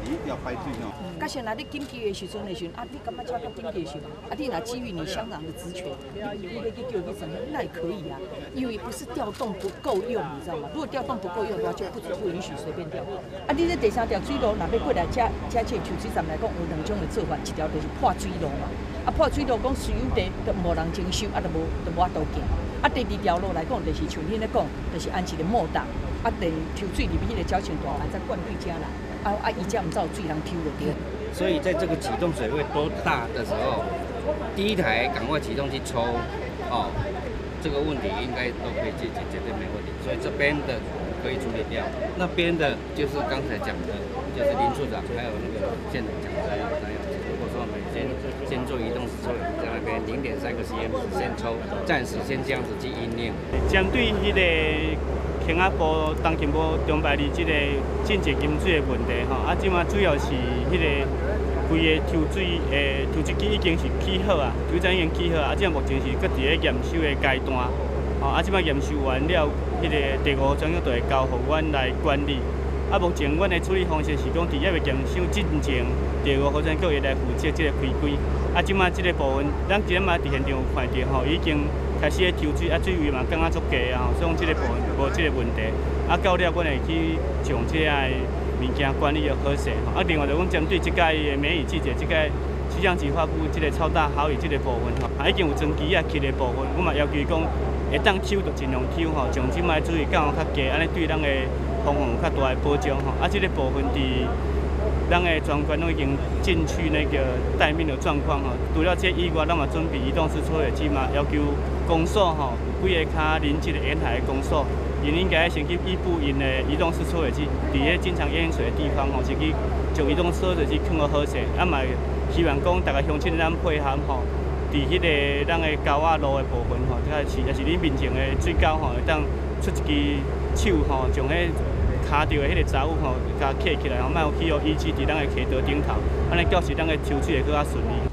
要排队哦。 假设若你紧急的时阵你感觉超较紧急的时候，你若基于你香港的职权，你要去叫你怎么样，那也可以啊，因为不是调动不够用，你知道吗？如果调动不够用的话，就不允许随便调动。你这第三条水路，若要过来这秋水站来讲，有两种的做法，一条就是破水路嘛，破水路讲私有地都无人征收，就无法度行。第二条路来讲，就是像恁咧讲，就是安一个莫达，等抽水入去迄个矫情大海再灌对家来，伊才唔知有水通抽就对。 所以在这个启动水位都大的时候，第一台赶快启动去抽，这个问题应该都可以解决，绝对没问题。所以这边的可以处理掉，那边的就是刚才讲的，就是林处长还有那个县长讲的那样。如果说我们先做移动式抽油在那边0.3个 cm 先抽，暂时先这样子去应用。 针对迄个轻仔部、东进部、中排里这个进阶金水的问题即马主要是迄个规个抽水抽水机已经是起好啊，抽站已经起好即目前是搁伫咧验收的阶段即马验收完了，迄个第5专业就会交互阮来管理。目前阮的处理方式是讲，伫要验收之前，第5火山局会来负责这个开规。即马这个部分，咱今日嘛伫现场有看到已经开始咧抽水，水位嘛降啊足低所以讲这个部分无这个问题。到了，阮会去将这个物件管理的好势另外就讲针对这届的梅雨季节，这届气象局发布这个超大豪雨这个部分已经有装机起的部分，我嘛要求讲会当抽就尽量抽将即摆水位降较低，安尼对咱的防洪有较大的保障这个部分伫咱的专员都已经进去那个待命的状况除了这以外，咱嘛准备移动式抽水机嘛，要求公所有几个较邻近的沿海的公所，因应该先去依附因的移动式抽水机，伫咧经常淹水的地方先去将移动式抽水机放到好势，嘛希望讲大家乡亲咱配合伫迄个咱的沟仔路的部分也是恁面前的水沟会当出一支手将迄卡着的迄个杂物甲捡起来，莫有去予遗弃伫咱的溪道顶头，安尼表示咱的抽水会更较顺利。